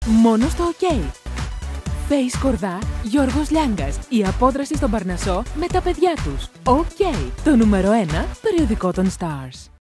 Μόνο στο OK. Face Κορδά, Γιώργος Λιάγκας. Η απόδραση στον Παρνασσό με τα παιδιά τους. OK. Το νούμερο 1 περιοδικό των Stars.